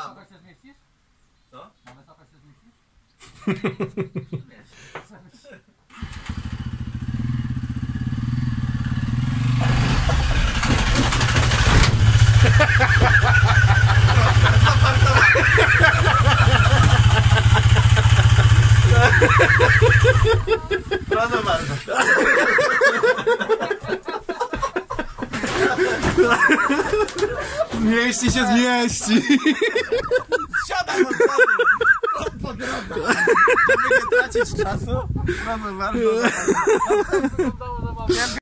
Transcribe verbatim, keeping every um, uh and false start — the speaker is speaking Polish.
wysokość się zmieścisz? Co? Na wysokość się zmieścisz? Proszę bardzo. Mieści się zmieści. Siadam od wody. Od pogrodu. Żeby nie tracić czasu. Proszę bardzo. Wyglądało zabawnie.